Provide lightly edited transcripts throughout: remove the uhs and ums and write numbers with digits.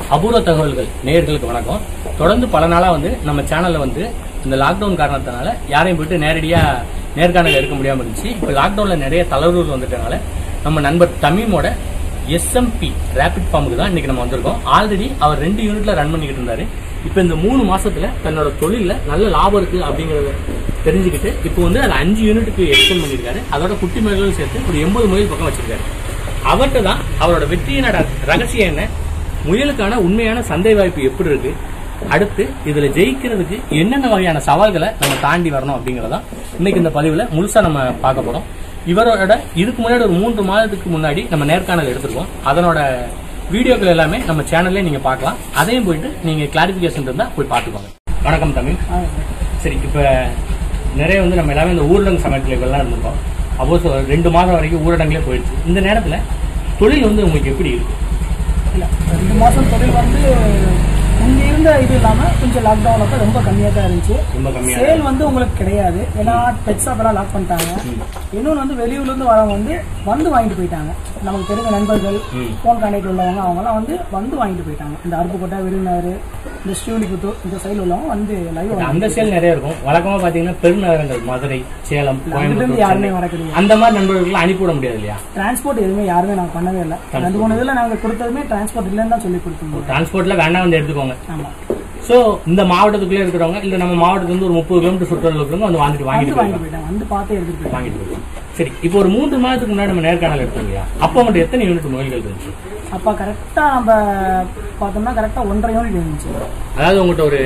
அபூர்வ தகவல்கள் நேயர்களுக்கு வணக்கம். தொடர்ந்து பல நாளா நம்ம சேனல்ல இந்த லாக்டவுன் காரணத்தினால யாரையும் போயிட்டு நேரடியா நேர்காணல் எடுக்க முடியாம இருந்துச்சு. இப்ப லாக்டவுன்ல நிறைய தளர்வுகள் வந்துட்டனால நம்ம நண்பர் தமீமோட SMP ரேபிட் ஃபார்முக்கு தான் இன்னைக்கு நம்ம வந்திருக்கோம். ஆல்ரெடி அவர் 2 யூனிட்ல ரன் பண்ணிக்கிட்டு இருந்தாரு. இப்ப இந்த 3 மாசத்துல தன்னோட தொழில நல்ல லாபம் இருக்கு அப்படிங்கறத தெரிஞ்சுக்கிட்டு இப்போ அது 5 யூனிட்டுக்கு எக்ஸ்டெண்ட் பண்ணிருக்காரு. அதோட குட்டி முயல்களும் சேர்த்து ஒரு 80 முயல் பக்கம் வச்சிருக்காரு. அவர்கிட்ட தான் அவரோட வெற்றியின் ரகசியம் என்ன, முயலுக்கான உண்மையான சந்தை வாய்ப்பு எப்படி இருக்கு, அடுத்து இதுல ஜெயிக்கிறதுக்கு என்னென்ன வகையான சவால்களை நம்ம தாண்டி வரணும் அப்படிங்கறதான் இன்னைக்கு இந்த பதிவுல முழுசா நம்ம பார்க்க போறோம். இவரோட இதுக்கு முன்னாடி ஒரு 3 மாதத்துக்கு முன்னாடி நம்ம நேர்காணல் எடுத்திருக்கோம். அதனோட வீடியோக்கள் எல்லாமே நம்ம சேனல்ல நீங்க பார்க்கலாம். அதையும் போயிட்டு நீங்க கிளாரிபிகேஷன் இருந்தா போய் பார்த்துக்கோங்க. வணக்கம் தமிழ். சரி, இப்ப நிறைய நம்ம எல்லாமே இந்த ஊரடங்கு சமயத்துல எல்லாம் இருந்திருக்கோம். அப்போ 2 மாதம் வரைக்கும் ஊரடங்குலே போயிடுச்சு. இந்த நேரத்துல தொழில் உங்களுக்கு எப்படி இருக்கு? இல்ல 2 மாசம் தொழில் முந்தி இருந்த இது இல்லாம கொஞ்சம் லாக்டவுன் அப்ப ரொம்ப கம்மியா தான் இருந்துச்சு. சேல் உங்களுக்கு கிடையாது. ஏன்னா பெட் ஷாப் எல்லாம் லாக் பண்ணிட்டாங்க. இன்னொன்னு வெளியூர்ல இருந்து வரவங்க வந்து வாங்கிட்டு போயிட்டாங்க. நமக்கு தெரிஞ்ச நண்பர்கள், போன் கான்டாக்ட் உள்ளவங்க அவங்க எல்லாம் வந்து வாங்கிட்டு போயிட்டாங்க. இந்த அருப்புக்கோட்டை, விருதுநகர், இந்த ஸ்ரீவில்லிபுத்தூர் இந்த சைடுல உள்ளவங்க லைவ் அந்த சேல் நிறைய இருக்கும். வழக்கமா பாத்தீங்கன்னா பெருநகரங்கள் மதுரை, சேலம், கோயம்புத்தூர் யாருமே வரக்கூடிய அந்த மாதிரி நண்பர்கள் அனுப்பிவிட முடியாது இல்லையா? டிரான்ஸ்போர்ட் எதுவுமே யாருமே நாங்க பண்ணவே இல்லை. 2-3 இதுல நாங்க கொடுத்ததுமே டிரான்ஸ்போர்ட் இல்லன்னு தான் சொல்லி கொடுத்தோம். டிரான்ஸ்போர்ட்ல வேண்டாம் எடுத்துக்கோங்க. சோ இந்த மாவட்டத்துக்குள்ளே இருக்கிறவங்க இல்ல நம்ம மாவட்டத்துல ஒரு 30 கிலோமீட்டர் சுற்றுலா இருக்கிறவங்க வாங்கிட்டு பார்த்து எடுத்துட்டு வாங்கிட்டு போயிட்டாங்க. சரி, இப்போ ஒரு 3 மாதத்துக்கு முன்னாடி நம்ம நேர்காணல் எடுத்தோம் இல்லையா? அப்ப மட்டும் எத்தனை யூனிட் முயல்கள் இருந்துச்சு? அப்ப கரெக்டா நம்ம பார்த்தோம்னா கரெக்டா 1.5 யூனிட் இருந்துச்சு. அதாவது உங்கள்கிட்ட ஒரு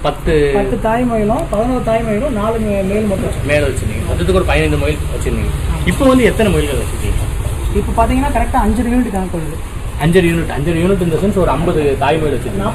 10 தாய் முயலும் 11 தாய் முயலும் 4 மேல் மட்டும் மேல வச்சிருந்தீங்க. மொத்தத்துக்கு ஒரு 15 முயல் வச்சிருந்தீங்க. இப்போ எத்தனை முயல்கள் வச்சிருக்கீங்க? இப்போ பாத்தீங்கன்னா கரெக்டா 5 யூனிட் கணக்கு வருது. 5 யூனிட் இந்த சென்ஸ் ஒரு 50 தாய் முயல் வச்சிருக்கீங்க.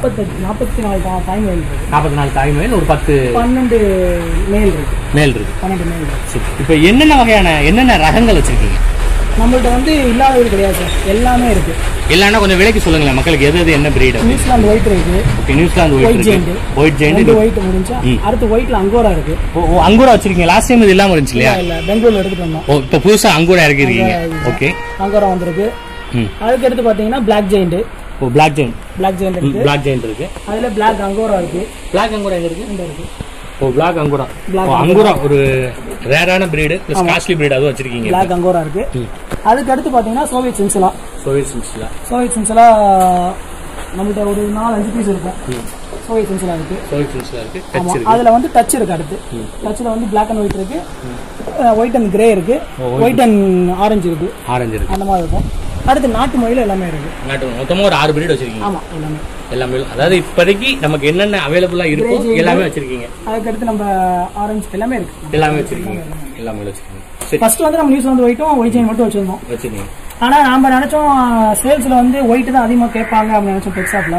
44 தாய் முயல் இருக்கு. 44 தாய் முயல், ஒரு 12 மேல் இருக்கு. 12 மேல் இருக்கு. இப்போ என்னென்ன ரகங்கள் வச்சிருக்கீங்க? நம்மள்ட்ட இல்லாதது கிடையாது சார், எல்லாமே இருக்கு. இல்லன்னா கொஞ்சம் விலைக்கு சொல்லுங்களேன் மக்களுக்கு, எது என்ன பிரீட்? நியூசிலாந்து ஒயிட் இருக்கு. ஓகே, நியூசிலாந்து ஒயிட் இருக்கு. ஒயிட் ஜெயண்ட் ஒயிட் முடிஞ்சா அடுத்து ஒயிட்ல அங்கோரா இருக்கு. அங்கோரா வச்சிருக்கீங்க. லாஸ்ட் டைம் இது இல்லாம இருந்துச்சு இல்லையா? இல்ல, பெங்களூர்ல எடுத்துட்டு வந்தோம். ஓ, இப்போ புதுசா அங்கோரா இறக்கிருக்கீங்க. ஓகே, அங்கோரா வந்திருக்கு. அதுக்கு அடுத்து பாத்தீங்கன்னா பிளாக் ஜெயண்ட். ஓ, பிளாக் ஜெயண்ட் இருக்கு. அதுல பிளாக் அங்கோரா இருக்கு. பிளாக் அங்கோரா எங்க இருக்கு? இந்த இருக்கு. ஓ, பிளாக் அங்கோரா. அங்கோரா ஒரு ரேரான பிரீடு பிளஸ் காஸ்ட்லி பிரீடு அதுவும் வச்சிருக்கீங்க. பிளாக் அங்கோரா இருக்கு. அதுக்கு அடுத்து பாத்தீங்கன்னா சோவியத் சின்சிலா நம்மகிட்ட ஒரு 4-5 பீஸ் இருக்கும். சோவியத் சின்சிலா இருக்கு. அதுல டச் இருக்கு. அடுத்து டச்ல பிளாக் அண்ட் ஒயிட் இருக்கு, ஒயிட் அண்ட் கிரே இருக்கு, ஒயிட் அண்ட் ஆரஞ்சு இருக்கு. அந்த மாதிரி இருக்கும். அடுத்து நாட்டு முயல் எல்லாமே இருக்கு. மொத்தமா ஒரு 6 பிரீட் வச்சிருக்கீங்க. ஆமா, எல்லாமே. அதாவது இப்போதைக்கு நமக்கு என்னென்ன அவைலபிளா இருக்கோ எல்லாமே வச்சிருக்கீங்க. அதுக்கு அடுத்து நம்ம ஆரஞ்சு எல்லாமே இருக்கு. எல்லாமே வச்சிருக்கீங்க. ஃபர்ஸ்ட் நம்ம நியூசிலாந்து ஒயிட்டும் ஒயிட் ஜெயின் மட்டும் வச்சிருந்தோம். ஆனா நாம நினைச்சோம் சேல்ஸ்ல ஒயிட் தான் அதிகமா கேட்பாங்க அப்படின்னு நினைச்சோம். பெட் ஷாப்ல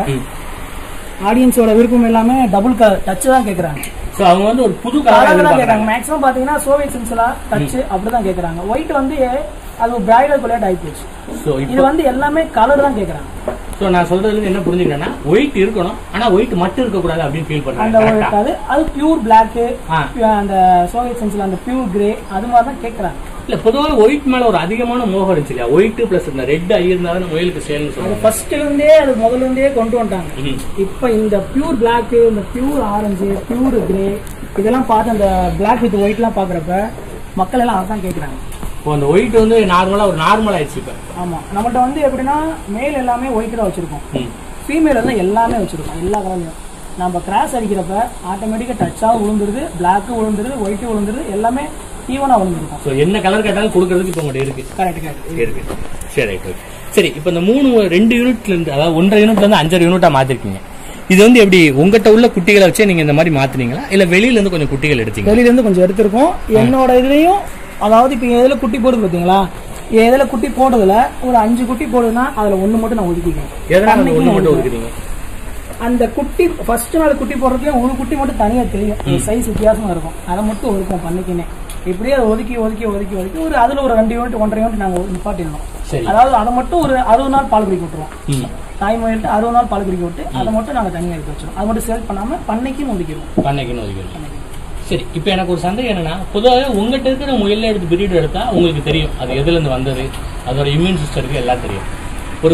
ஆடியன்ஸோட விருப்பம் எல்லாமே டபுள் கலர் டச் தான் கேக்குறாங்க. சோ அவங்க ஒரு புது கலர் தான் கேக்குறாங்க. மேக்ஸிமம் பாத்தீங்கன்னா சோவியத் சின்சிலா டச் அப்படிதான் கேக்குறாங்க. ஒயிட் அது பிரைடல் கொலையா ஆகி போச்சு. சோ இது எல்லாமே கலர் தான் கேக்குறாங்க. சோ நான் சொல்றதுல என்ன புரிஞ்சுக்கிறேன்னா, ஒயிட் இருக்கணும், ஆனா ஒயிட் மட்டும் இருக்க கூடாது அப்படின்னு ஃபீல் பண்றாங்க. அது பியூர் பிளாக், அந்த சோவியத் சின்சிலா அந்த பியூர் கிரே அது மாதிரி தான் கேக்குறாங்க. இல்ல, பொதுவாக ஒயிட் மேல ஒரு அதிகமான மோகம் இருந்துச்சு இல்லையா? ஒயிட் பிளஸ் இந்த ரெட் ஐ இருந்தாலும் முயலுக்கு சேல்னு சொல்லுவாங்க. ஃபர்ஸ்ட்ல இருந்தே அது முதல்ல இருந்தே கொண்டு வந்துட்டாங்க. இப்ப இந்த பியூர் பிளாக், இந்த பியூர் ஆரஞ்சு, பியூர் கிரே இதெல்லாம் பார்த்து அந்த பிளாக் வித் ஒயிட் எல்லாம் பாக்குறப்ப மக்கள் எல்லாம் அதான் கேக்குறாங்க. இப்போ அந்த ஒயிட் நார்மலா ஒரு நார்மல் ஆயிடுச்சு இப்ப. ஆமா, நம்மகிட்ட எப்படின்னா மேல் எல்லாமே ஒயிட் தான் வச்சிருக்கோம். ஃபீமேல் எல்லாமே வச்சிருக்கோம். எல்லா கலர்லயும் நம்ம கிராஸ் அடிக்கிறப்ப ஆட்டோமேட்டிக்கா டச்சாவும் விழுந்துருது, பிளாக்கும் விழுந்துருது, ஒயிட்டும் விழுந்துருது, எல்லாமே ஈவனா விழுந்துருக்கும். சோ என்ன கலர் கேட்டாலும் கொடுக்கறதுக்கு இப்ப உங்கள்ட்ட இருக்கு. கரெக்ட் இருக்கு. சரி, இப்ப இந்த 2 யூனிட்ல இருந்து, அதாவது 1.5 யூனிட்ல இருந்து 5 யூனிட்டா மாத்திருக்கீங்க. இது எப்படி உங்ககிட்ட உள்ள குட்டிகளை வச்சு நீங்க இந்த மாதிரி மாத்தினீங்களா, இல்ல வெளியில இருந்து கொஞ்சம் குட்டிகள் எடுத்தீங்க? வெளியில இருந்து கொஞ்சம் எடுத்திருக்கோம். என்னோட இதுலயும் அதாவது இப்ப எதுல குட்டி போடுது பாத்தீங்களா, எதுல குட்டி போடுறதுல ஒரு 5 குட்டி போடுதுன்னா அதுல 1 மட்டும் நான் ஒதுக்கிக்கிறேன். அந்த குட்டி ஃபர்ஸ்ட் நாள் குட்டி போடுறதுல ஒரு குட்டி மட்டும் தனியா தெரியும், சைஸ் வித்தியாசமா இருக்கும். அதை மட்டும் ஒதுக்கும் பண்ணிக்கினே. இப்படியே அதை ஒதுக்கி ஒரு அதுல ஒரு 2 யூனிட் 1.5 யூனிட் நாங்க நிப்பாட்டிடணும். அதாவது அதை மட்டும் ஒரு 60 நாள் பால் குடிக்க விட்டுருவோம். தாய் முயல்ட்டு 60 நாள் பால் குடிக்க விட்டு அதை மட்டும் நாங்க தனியா எடுத்து வச்சிருவோம். அது மட்டும் சேல் பண்ணாம பண்ணைக்குன்னு ஒதுக்கிடுவோம். சரி, இப்ப எனக்கு ஒரு சந்தேகம் என்னன்னா, பொதுவாக உங்ககிட்ட இருக்கிற முயல்ல எடுத்து பிரீடு எடுத்தா உங்களுக்கு தெரியும் அது எதுல இருந்து வந்தது, அதோட இம்யூன் சிஸ்டம் எல்லாம் தெரியும். ஒரு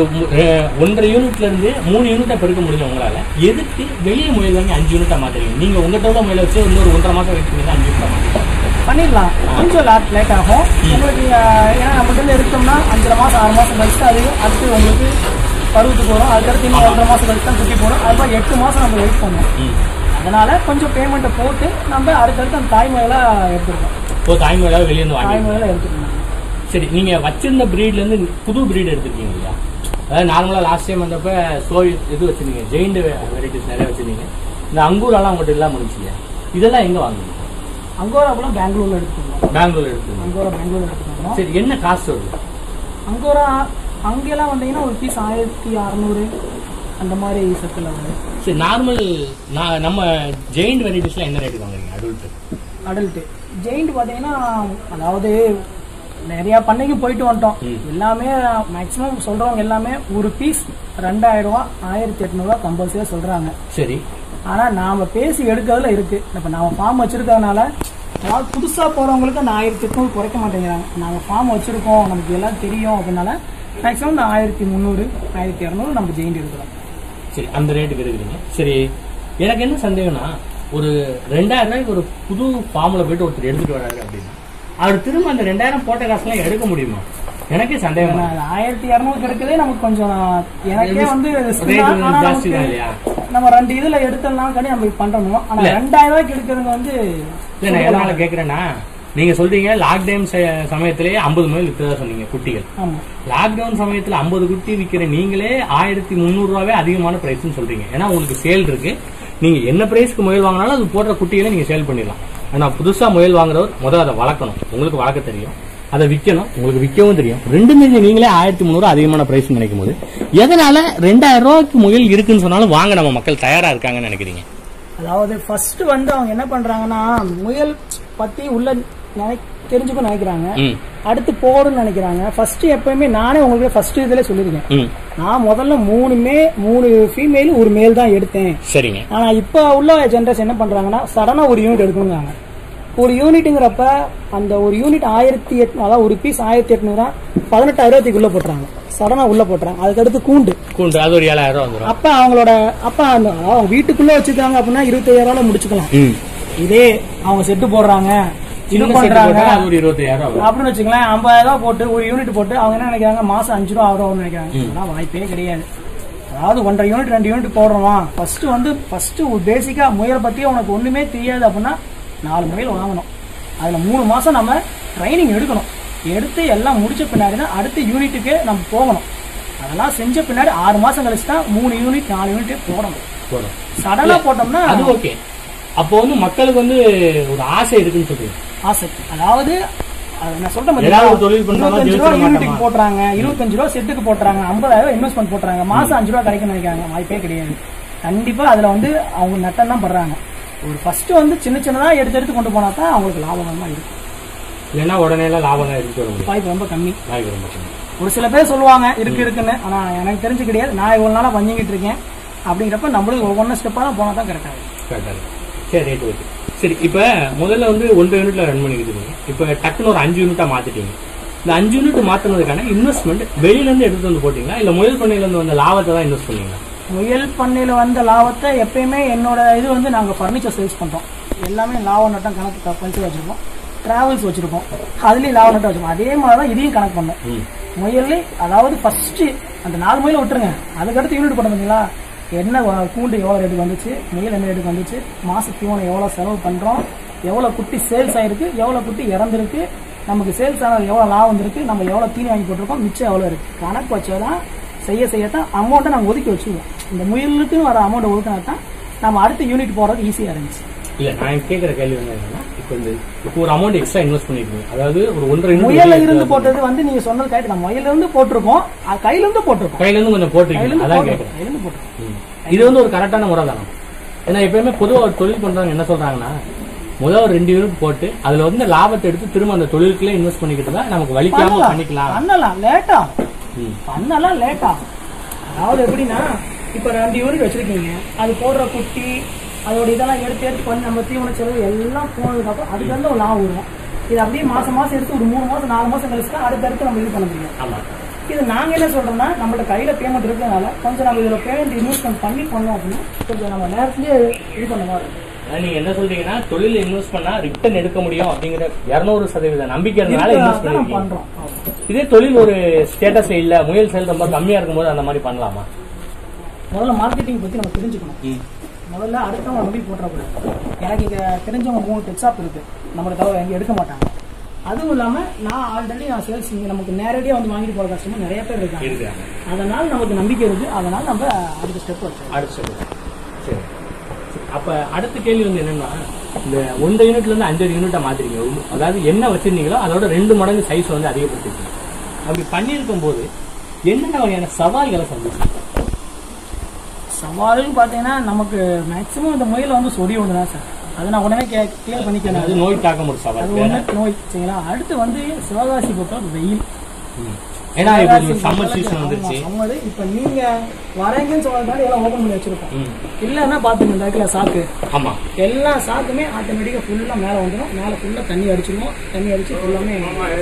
1.5 யூனிட்ல இருந்து 3 யூனிட்டா பெருக்க முடியும் உங்களால. எதுக்கு வெளியே முயல் வாங்கி 5 யூனிட்டா மாத்துறீங்க? நீங்க உங்ககிட்ட உள்ள முயலை வச்சு இன்னொரு 1.5 மாசம் வெயிட் பண்ணி 5 யூனிட்டா பண்ணிடலாம். கொஞ்சம் லேட் ஆகும் உங்களுக்கு. ஏன்னா நம்மகிட்ட எடுத்தோம்னா 5 மாசம் 6 மாசம் கழிச்சு அது அடுத்து உங்களுக்கு பருவத்துக்கு வரும். அதுக்கடுத்து இன்னும் 1.5 மாசம் கழிச்சு தான் குட்டி போடும். அதுதான் 8 மாசம் நம்ம வெயிட் பண்ணுவோம். அதனால கொஞ்சம் பேமெண்ட்டை போட்டு நம்ம அடுத்தடுத்து அந்த தாய்மொழியில எடுத்துருக்கோம். தாய்மொழியில வெளியே இருந்து தாய்மொழியில எடுத்துக்கணும். சரி, நீங்க வச்சிருந்த பிரீட்ல இருந்து புது பிரீட் எடுத்துருக்கீங்க இல்லையா? அதாவது நார்மலா லாஸ்ட் டைம் வந்தப்ப இது வச்சிருந்தீங்க, ஜெயிண்ட் வெரைட்டிஸ் நிறைய வச்சிருந்தீங்க. இந்த அங்கூரெல்லாம் உங்கள்கிட்ட எல்லாம் முடிச்சு இல்லையா? இதெல்லாம் எங்க வாங்குவீங்க? அங்கோரா கூட பெங்களூர்ல எடுத்துக்கணும். பெங்களூர்ல எடுத்துக்கணும். அங்கோரா பெங்களூர்ல எடுத்துக்கணும். சரி, என்ன காஸ்ட் வருது அங்கோரா? அங்கெல்லாம் வந்தீங்கன்னா ஒரு பீஸ் 1600 அந்த மாதிரி சர்க்கிள் வருது. சரி, நார்மல் நம்ம ஜெயிண்ட் வெரைட்டிஸ்லாம் என்ன ரேட்டு வாங்குறீங்க? அடல்ட் ஜெயிண்ட் பாத்தீங்கன்னா, அதாவது நிறைய பண்ணைக்கு போயிட்டு வந்துட்டோம். எல்லாமே மேக்சிமம் சொல்றவங்க எல்லாமே ஒரு பீஸ் 2000 ரூபாய் 1800 கம்பல்சரியா சொல்றாங்க. சரி, ஆனா நாம பேசி எடுக்கிறதுல இருக்கு. இப்ப நாம ஃபார்ம் வச்சிருக்கிறதுனால அதாவது புதுசா போறவங்களுக்கு அந்த 1800 குறைக்க மாட்டேங்கிறாங்க. நாங்க ஃபார்ம் வச்சிருக்கோம், நமக்கு எல்லாம் தெரியும் அப்படின்னால மேக்சிமம் 1300 1200 நம்ம ஜெயிண்ட் எடுக்கிறோம். சரி, அந்த ரேட்டுக்கு எடுக்கிறீங்க. சரி, எனக்கு என்ன சந்தேகம்னா, ஒரு 2000 ரூபாய்க்கு ஒரு புது ஃபார்ம்ல போயிட்டு ஒருத்தர் எடுத்துட்டு வராரு அப்படின்னா அவர் திரும்ப அந்த 2000 போட்ட காசுலாம் எடுக்க முடியுமா? எனக்கே சந்தேகம். 1200 கிடைக்கதே நமக்கு கொஞ்சம், எனக்கே வந்து ஜாஸ்தி தான் இல்லையா? நம்ம 2 இதுல எடுத்தலாம் கடி நம்ம பண்றோம். ஆனா 2000 ரூபாய்க்கு எடுக்கிறதுங்க வந்து நான் எதனால கேக்குறேன்னா, நீங்க சொல்றீங்க லாக்டவுன் சமயத்திலேயே 50 முயல் விற்கிறதா சொன்னீங்க குட்டிகள். லாக்டவுன் சமயத்துல 50 குட்டி விற்கிற நீங்களே 1300 ரூபாவே அதிகமான பிரைஸ் சொல்றீங்க. ஏன்னா உங்களுக்கு சேல் இருக்கு. நீங்க என்ன பிரைஸ்க்கு முயல் வாங்கினாலும் அது போடுற குட்டிகளை நீங்க சேல் பண்ணிடலாம். ஆனா புதுசா முயல் வாங்குறவர் முதல்ல அதை வளர்க்கணும். உங்களுக்கு வளர்க்க தெரியும், அதை விற்கணும், உங்களுக்கு விற்கவும் தெரியும். ரெண்டுமே நீங்களே 1300 அதிகமான பிரைஸ் நினைக்கும் போது எதனால 2000 ரூபாய்க்கு முயல் இருக்குன்னு சொன்னாலும் வாங்க நம்ம மக்கள் தயாரா இருக்காங்கன்னு நினைக்கிறீங்க? அதாவது ஃபர்ஸ்ட் வந்து அவங்க என்ன பண்றாங்கன்னா, முயல் பத்தி உள்ள தெரிஞ்சுக்க நினைக்கிறாங்க, அடுத்து போடுன்னு நினைக்கிறாங்க. ஃபர்ஸ்ட் எப்பயுமே நானே உங்களுக்கு ஃபர்ஸ்ட் இதுல சொல்லிருக்கேன், நான் முதல்ல 3 ஃபீமேல் 1 மேல் தான் எடுத்தேன். சரிங்க. ஆனா இப்ப உள்ள ஜெனரேஷன் என்ன பண்றாங்கன்னா, சடனா ஒரு யூனிட் எடுக்கணுங்கிறாங்க. ஒரு யூனிட்ங்கிறப்ப அந்த ஒரு யூனிட் 1800, அதாவது ஒரு பீஸ் 1800 18,000 போட்டுறாங்க. சடனா உள்ள போட்டுறாங்க. அதுக்கடுத்து கூண்டு அது ஒரு 7000 வந்துடும். அப்ப அவங்களோட அவங்க வீட்டுக்குள்ள வச்சுக்காங்க அப்படின்னா 25,000 முடிச்சுக்கலாம். இதே அவங்க செட்டு போடுறாங்க, இது பண்றாங்க அப்படின்னு வச்சுக்கலாம், 50,000 போட்டு ஒரு யூனிட் போட்டு அவங்க என்ன நினைக்கிறாங்க, மாசம் 5 ரூபா 6 ரூபா நினைக்கிறாங்க. வாய்ப்பே கிடையாது. அதாவது 1.5 யூனிட் 2 யூனிட் போடுறோம். ஃபர்ஸ்ட் பேசிக்கா முயல் பத்தி உனக்கு ஒண்ணுமே தெரியாது அப்படின்னா 4 முயல் வாங்கணும். அதுல 3 மாசம் நம்ம ட்ரைனிங் எடுக்கணும். எடுத்து எல்லாம் முடிச்ச பின்னாடி தான் அடுத்த யூனிட்டுக்கு நம்ம போகணும். அதெல்லாம் செஞ்ச பின்னாடி 6 மாசம் கழிச்சு தான் 3 யூனிட் 4 யூனிட் போடணும். சடனா போட்டோம்னா அது ஓகே. அப்போ வந்து மக்களுக்கு வந்து ஒரு ஆசை இருக்குன்னு சொல்றீங்க. ஆசை, அதாவது நான் சொல்றேன், 25 ரூபா யூனிட்டுக்கு போட்டுறாங்க, 25 ரூபா செட்டுக்கு போட்டுறாங்க, 50,000 இன்வெஸ்ட்மெண்ட் போட்டுறாங்க, மாசம் 5 ரூபா கிடைக்கும் நினைக்கிறாங்க. வாய்ப்பே கிடையாது. கண்டிப்பா அதுல வந்து அவங்க நட்டம் தான் பண்றாங்க. ஒரு ஃபர்ஸ்ட் வந்து சின்னதா எடுத்து கொண்டு போனா தான் அவங்களுக்கு லாபம் தான் இருக்கும். இல்லைன்னா உடனே லாபம் தான் இருக்கு, வாய்ப்பு ரொம்ப கம்மி. ஒரு சில பேர் சொல்லுவாங்க இருக்குன்னு, ஆனா எனக்கு தெரிஞ்சு கிடையாது. நான் இவ்வளவு நாளா பண்ணிக்கிட்டு இருக்கேன். அப்படிங்கிறப்ப நம்மளுக்கு ஒவ்வொரு ஸ்டெப்பா தான் போனா தான் கரெக்டா இருக்கும். சரி, ரைட், ஓகே. சரி, இப்ப முதல்ல வந்து 1 யூனிட்ல ரன் பண்ணிக்கிட்டு இருக்கீங்க. இப்ப டக்குன்னு ஒரு 5 யூனிட்டா மாத்திட்டீங்க. இந்த 5 யூனிட் மாத்தினதுக்கான இன்வெஸ்ட்மெண்ட் வெளியில இருந்து எடுத்து வந்து போட்டீங்களா, இல்ல முயல் பண்ணையில இருந்து வந்த லாபத்தை தான் இன்வெஸ்ட் பண்ணீங்களா? முயல் பண்ணையில வந்த லாபத்தை எப்பயுமே என்னோட இது வந்து நாங்க பர்னிச்சர் சேல்ஸ் பண்றோம். எல்லாமே லாப நட்டம் கணக்கு பரிசு வச்சிருக்கோம், டிராவல்ஸ் வச்சிருக்கோம், அதுலயும் லாப நட்டம் வச்சிருக்கோம். அதே மாதிரிதான் இதையும் கணக்கு பண்ணோம். முயல் அதாவது ஃபர்ஸ்ட் அந்த 4 முயல் விட்டுருங்க, அதுக்கடுத்து யூனிட் போட பார்த்தீங்களா, என்ன கூண்டு எவ்வளவு ரேட்டுக்கு வந்துச்சு, முயல் என்ன ரேட்டுக்கு வந்துச்சு, மாசத்துக்கு எவ்வளவு செலவு பண்றோம், எவ்வளவு குட்டி சேல்ஸ் ஆயிருக்கு, எவ்வளவு குட்டி இறந்துருக்கு, நமக்கு சேல்ஸ் ஆனது எவ்வளவு லாபம் வந்திருக்கு, நம்ம எவ்வளவு தீனி வாங்கி போட்டிருக்கோம், மிச்சம் எவ்வளவு இருக்கு, கணக்கு வச்சாதான் செய்யத்தான் அமௌண்ட்டை நாங்கள் ஒதுக்கி வச்சுருவோம். இந்த முயலுக்கு வர அமௌண்ட் ஒதுக்கினா தான் நம்ம அடுத்த யூனிட் போறது ஈஸியா இருந்துச்சு. இல்ல, நான் கேட்கிற கேள்வி என்னன்னா, இப்போ ஒரு அமௌண்ட் எக்ஸ்ட்ரா இன்வெஸ்ட் பண்ணிருக்கீங்க, அதாவது ஒரு 1.5 முயல்ல இருந்து போட்டது வந்து நீங்க சொன்னது கரெக்ட் தான். முயல்ல இருந்து போட்டிருக்கோம், கையில இருந்து போட்டிருக்கோம், கையில இருந்து கொஞ்சம் போட்டிருக்கீங்க. அதான் கேட்கிறேன். இது வந்து ஒரு கரெக்டான முறை தானே? ஏன்னா எப்பயுமே பொதுவாக ஒரு தொழில் பண்றவங்க என்ன சொல்றாங்கன்னா, முதல் ஒரு 2 யூனிட் போட்டு அதுல வந்து லாபத்தை எடுத்து திரும்ப அந்த தொழிலுக்குள்ளே இன்வெஸ்ட் பண்ணிக்கிட்டு தான் நமக்கு வலிக்காம பண்ணிக்கலாம். பண்ணலாம் லேட்டா. அதாவது எப்படின்னா, இப்ப 2 யூனிட் வச்சிருக்கீங்க, அது போடுற குட்டி அதோட இதெல்லாம் எடுத்து பண்ணி நம்ம தீவன செலவு எல்லாம் போனதுக்கு அப்புறம் அதுக்கு வந்து ஒரு லாபம் வரும். இது அப்படியே மாசம் எடுத்து ஒரு 3 மாசம் 4 மாசம் கழிச்சு தான் அடுத்தடுத்து நம்ம இது பண்ண முடியும். இது நாங்க என்ன சொல்றோம்னா நம்மளோட கையில பேமெண்ட் இருக்கிறதுனால கொஞ்சம் நம்ம இதுல பேமெண்ட் இன்வெஸ்ட்மெண்ட் பண்ணி பண்ணோம் அப்படின்னா கொஞ்சம் நம்ம நேரத்திலேயே இது பண்ண மாதிரி இருக்கும். நீங்க என்ன சொல்றீங்கன்னா தொழில இன்வெஸ்ட் பண்ணா ரிட்டர்ன் எடுக்க முடியும் அப்படிங்கிற 200% நம்பிக்கை இருந்தனால இன்வெஸ்ட் பண்ணிருக்கீங்க. இதே தொழில் ஒரு ஸ்டேட்டஸ்ல இல்ல, முயல் செயல் ரொம்ப கம்மியா இருக்கும்போது அந்த மாதிரி பண்ணலாமா? முதல்ல மார்க்கெட்டிங் பத்தி நம்ம தெரிஞ்சுக்கணும். முதல்ல அடுத்தவங்க நம்பி போட்டக்கூடாது. எனக்கு இங்க தெரிஞ்சவங்க 3 டெக் ஷாப் இருக்கு, நம்மளோட தவிர எங்க எடுக்க மாட்டாங்க. அதுவும் இல்லாம நான் ஆல்ரெடி சேல்ஸ் நமக்கு நேரடியா வந்து வாங்கிட்டு போற கஸ்டமர் நிறைய பேர் இருக்காங்க. அதனால நமக்கு நம்பிக்கை இருக்கு. அதனால நம்ம அடுத்த ஸ்டெப் வச்சோம். சரி, அப்ப அடுத்த கேள்வி வந்து என்னன்னா, இந்த 1 யூனிட்ல இருந்து 5 யூனிட்டா மாத்திரீங்க. அதாவது என்ன வச்சிருந்தீங்களோ அதோட 2 மடங்கு சைஸ் வந்து அதிகப்படுத்திருக்கீங்க. அப்படி பண்ணியிருக்கும் போது என்னென்ன வகையான சவால்களை சந்திச்சு? சவால்னு பாத்தீங்கன்னா நமக்கு மேக்சிமம் இந்த முயல வந்து சொறி ஒன்று தான் சார். அதை நான் உடனே கிளியர் பண்ணிக்கிறேன். அது நோய் தாக்கம் ஒரு சவால். அது ஒண்ணு நோய் சரிங்களா. அடுத்து வந்து சிவகாசி பொறுத்த வெயில். ஏன்னா இப்ப சம்மர் சீசன் வந்துருச்சு. சம்மர் இப்ப நீங்க வரீங்கன்னு சொல்றதுனால எல்லாம் ஓபன் பண்ணி வச்சிருக்கோம். இல்லன்னா பாத்துங்க இந்த இடத்துல சாக்கு. ஆமா, எல்லா சாக்குமே ஆட்டோமேட்டிக்கா ஃபுல்லா மேல வந்துடும். மேல ஃபுல்லா தண்ணி அடிச்சிடும். தண்ணி அடிச்சு ஃபுல்லாமே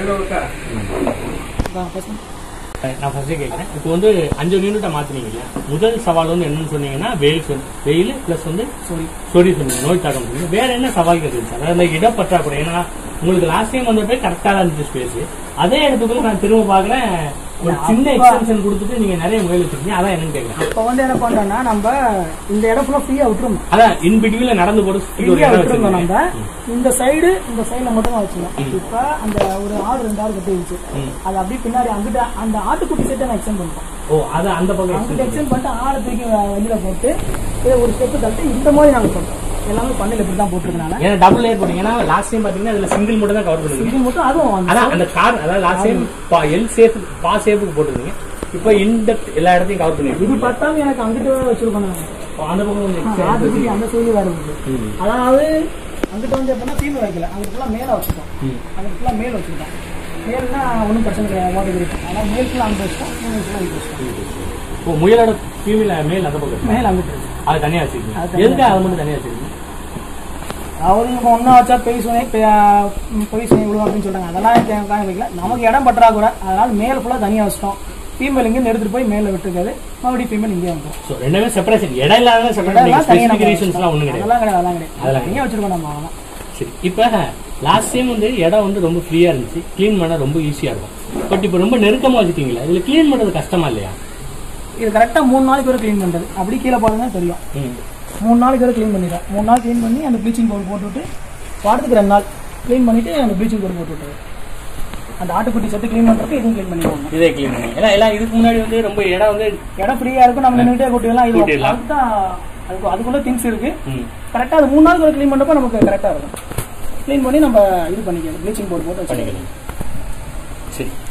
நான் ஃபர்ஸ்டே கேட்கிறேன். இப்போ வந்து 5 யூனிட்டை மாத்தினீங்க. முதல் சவால் வந்து என்னன்னு சொன்னீங்கன்னா வெயில் பிளஸ் வந்து சொறி சொன்னீங்க, நோய் தாக்கம் சொன்னீங்க. வேற என்ன சவால்கள் இருந்துச்சு? அதாவது இந்த இடப்பற்றாக்குறை. ஏன்னா உங்களுக்கு லாஸ்ட் டைம் வந்துட்டு கரெக்டா தான் இருந்துச்சு ஸ்பேஸ். அதே இடத்துக்குள்ள நான் திரும்ப பாக்குறேன் ஒரு சின்ன எக்ஸ்டென்ஷன் கொடுத்துட்டு நீங்க நிறைய முயல் வச்சிருக்கீங்க. அதான் என்னன்னு கேட்கிறேன். அப்ப வந்து என்ன பண்றோம்னா நம்ம இந்த இடம் ஃபுல்லா ஃப்ரீயா விட்டுருவோம். அதான் இன் பிட்வீன்ல நடந்து போட்டு நம்ம இந்த சைடுல மட்டும் தான் வச்சிருக்கோம். இப்ப அந்த ஒரு 2 ஆடு கட்டி இருந்துச்சு. அது அப்படியே பின்னாடி அங்கிட்ட அந்த ஆட்டுக்குட்டி செட்டை நான் எக்ஸ்டெண்ட் பண்ணுறோம். அது அந்த பக்கம் அங்கிட்ட எக்ஸ்டெண்ட் பண்ணிட்டு ஆடை தூக்கி வெளியில போட்டு இதை ஒரு ஸ்டெப் தள்ளிட்டு இந்த மாதிரி நாங்க சொல்றோம். எல்லாமே பண்ணல இப்படி தான் போட்டுருக்கனால. ஏன்னா டபுள் லேயர் போட்டீங்க. ஏன்னா லாஸ்ட் டைம் பாத்தீங்கன்னா அதுல சிங்கிள் மட்டும் தான் கவர் பண்ணுவீங்க. சிங்கிள் மட்டும் அதுவும் அதான் அந்த கார். அதாவது லாஸ்ட் டைம் எல் ஷேப் பா ஷேப்புக்கு போட்டுருந்தீங்க. இப்போ இந்த எல்லா இடத்தையும் கவர் பண்ணுவீங்க. இது பார்த்தாலும் எனக்கு அங்கிட்ட வச்சிருக்கோம். அந்த பக்கம் ஆட்டுக்குட்டி அந்த சைடு வேற இருக்கு. அதாவது அங்கிட்ட வந்து எப்படின்னா ஃபீல் வைக்கல, அங்கிட்ட ஃபுல்லா மேல வச்சுட்டோம். அங்கிட்ட ஃபுல்லா மேல் வச்சுக்கிட்டோம். மேல்னா ஒன்றும் பிரச்சனை கிடையாது, வாட்டர் இருக்கு. ஆனால் மேல் ஃபுல்லாக அங்கே வச்சுட்டோம், இங்கே வச்சுட்டோம். இப்போ முயலோட ஃபீமேல் மேல் அந்த பக்கம் மேல் அங்கிட்டு அது தனியாக வச்சுருக்கீங்க. எதுக்கு அதை மட்டும் தனியாக வச்சுருக்கீங்க? அவரு நம்ம ஒன்றா வச்சா பொய் சுனை விடுவோம் அப்படின்னு சொல்றாங்க. அதெல்லாம் காண வைக்கல. நமக்கு இடம் பற்றாக்குறை, அதனால மேல் ஃபுல்லாக தனியாக வச்சுட்டோம். ஃபீமேல் இங்கே எடுத்துட்டு போய் மேல விட்டுருக்காது, மறுபடியும் ஃபீமேல் இங்கே வந்துடும். ரெண்டுமே செப்பரேஷன். இடம் இல்லாத ஸ்பெசிஃபிகேஷன்ஸ்லாம் ஒன்றும் கிடையாது. அதெல்லாம் கிடையாது. இங்கே வச்சிருக்கோம் நம்ம. அவ்வளோதான். சரி, இப்போ லாஸ்ட் டைம் வந்து இடம் வந்து ரொம்ப ஃப்ரீயா இருந்துச்சு, கிளீன் பண்ண ரொம்ப ஈஸியா இருக்கும். பட் இப்போ ரொம்ப நெருக்கமா வச்சுட்டீங்களா, இதுல கிளீன் பண்றது கஷ்டமா இல்லையா? இது கரெக்டா 3 நாளைக்கு வரை கிளீன் பண்றது. அப்படி கீழே பாருங்க தெரியும். 3 நாளைக்கு வரை கிளீன் பண்ணிடுறோம். 3 நாள் கிளீன் பண்ணி அந்த ப்ளீச்சிங் பவுடர் போட்டுவிட்டு வாரத்துக்கு 2 நாள் கிளீன் பண்ணிட்டு அந்த ப்ளீச்சிங் பவுடர் போட்டு விட்டுரு. அந்த ஆட்டுக்குட்டி சத்து கிளீன் பண்றதுக்கு இதுவும் கிளீன் பண்ணிடுவாங்க. இதே கிளீன் பண்ணி எல்லாம் இதுக்கு முன்னாடி வந்து ரொம்ப இடம் ஃப்ரீயா இருக்கும். நம்ம நின்றுட்டே கூட்டிடலாம். இது அதுதான் அதுக்குள்ள திங்ஸ் இருக்கு. கரெக்டா அது 3 நாளுக்கு வரை கிளீன் பண்றப்ப நமக்கு கரெக்டா இருக்கும். கிளீன் பண்ணி நம்ம இது பண்ணிக்கலாம். ப்ளீச்சிங் பவுடர் போட்டு பண்ணிக்கலாம். சரி.